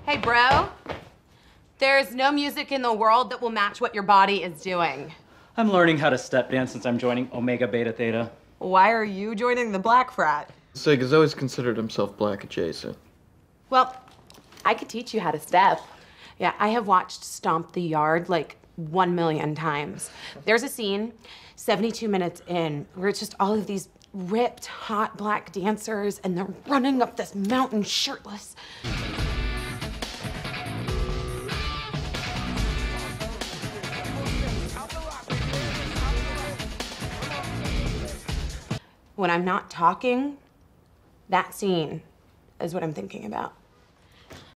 Hey, bro. There's no music in the world that will match what your body is doing. I'm learning how to step dance since I'm joining Omega Beta Theta. Why are you joining the black frat? Sig has always considered himself black adjacent. Well, I could teach you how to step. Yeah, I have watched Stomp the Yard like 1 million times. There's a scene, 72 minutes in, where it's just all of these ripped, hot black dancers, and they're running up this mountain shirtless. When I'm not talking, that scene is what I'm thinking about.